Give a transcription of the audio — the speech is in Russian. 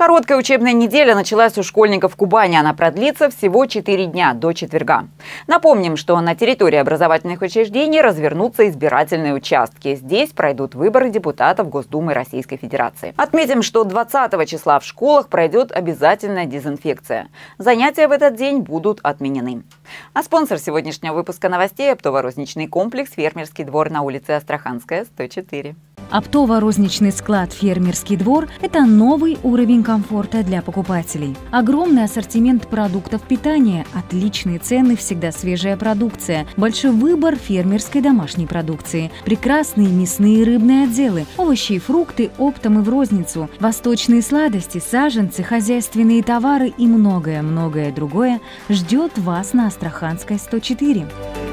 Короткая учебная неделя началась у школьников Кубани. Она продлится всего 4 дня, до четверга. Напомним, что на территории образовательных учреждений развернутся избирательные участки. Здесь пройдут выборы депутатов Госдумы Российской Федерации. Отметим, что 20 числа в школах пройдет обязательная дезинфекция. Занятия в этот день будут отменены. А спонсор сегодняшнего выпуска новостей – оптово-розничный комплекс «Фермерский двор» на улице Астраханская, 104. Оптово-розничный склад «Фермерский двор» – это новый уровень комфорта для покупателей. Огромный ассортимент продуктов питания, отличные цены, всегда свежая продукция, большой выбор фермерской домашней продукции, прекрасные мясные и рыбные отделы, овощи и фрукты оптом и в розницу, восточные сладости, саженцы, хозяйственные товары и многое-многое другое ждет вас на Астраханской, 104.